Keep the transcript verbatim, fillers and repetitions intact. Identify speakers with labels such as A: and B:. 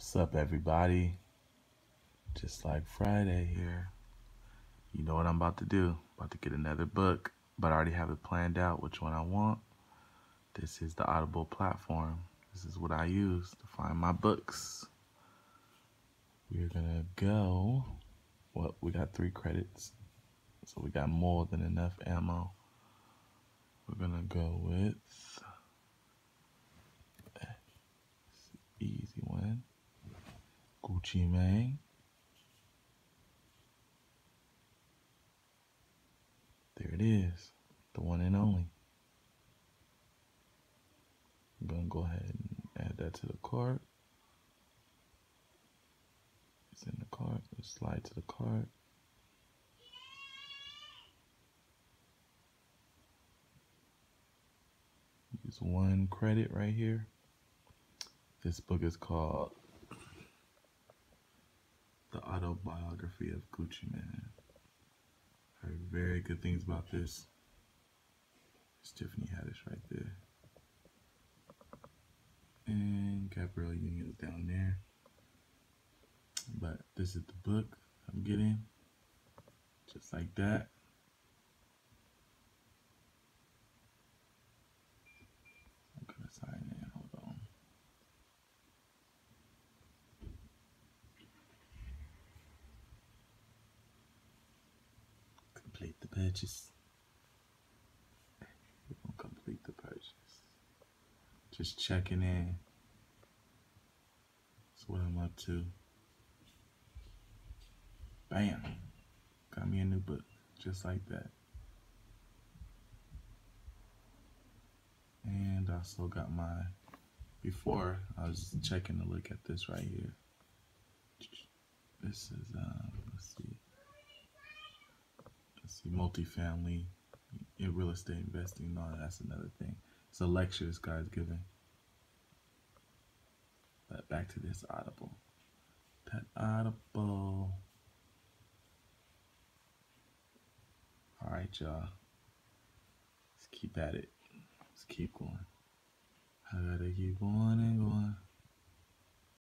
A: Sup everybody, just like Friday here. You know what I'm about to do, about to get another book, but I already have it planned out which one I want. This is the Audible platform. This is what I use to find my books. We're gonna go, well, we got three credits, so we got more than enough ammo. We're gonna go with easy one, Gucci Mane. There it is, the one and only. I'm gonna go ahead and add that to the cart. It's in the cart. Let's slide to the cart. Use one credit right here. This book is called The Autobiography of Gucci Mane. I heard very good things about this. It's Tiffany Haddish right there. And Gabrielle Union is down there. But this is the book I'm getting. Just like that. I'm gonna sign in, hold on. Complete the purchase. We're gonna complete the purchase. Just checking in. That's what I'm up to. Bam. Got me a new book. Just like that. And also got my, before I was checking to look at this right here. This is, um, let's see. Let's see, multifamily in real estate investing. No, that's another thing. It's a lecture this guy's giving. But back to this Audible. That Audible. All right, y'all. Let's keep at it. Let's keep going. I gotta keep going and going.